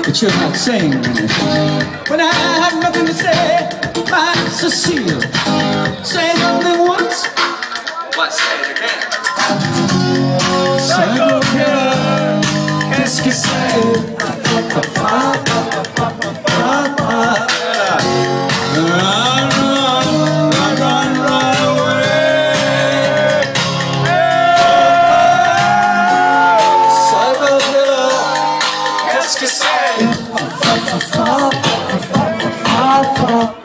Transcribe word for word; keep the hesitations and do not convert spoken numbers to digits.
but you're not saying anything. When I have nothing to say, my Cecile, say something once. What? Say it again. Psycho killer, qu'est-ce que c'est? Run, run, run, run, run away. Psycho killer, qu'est-ce que c'est?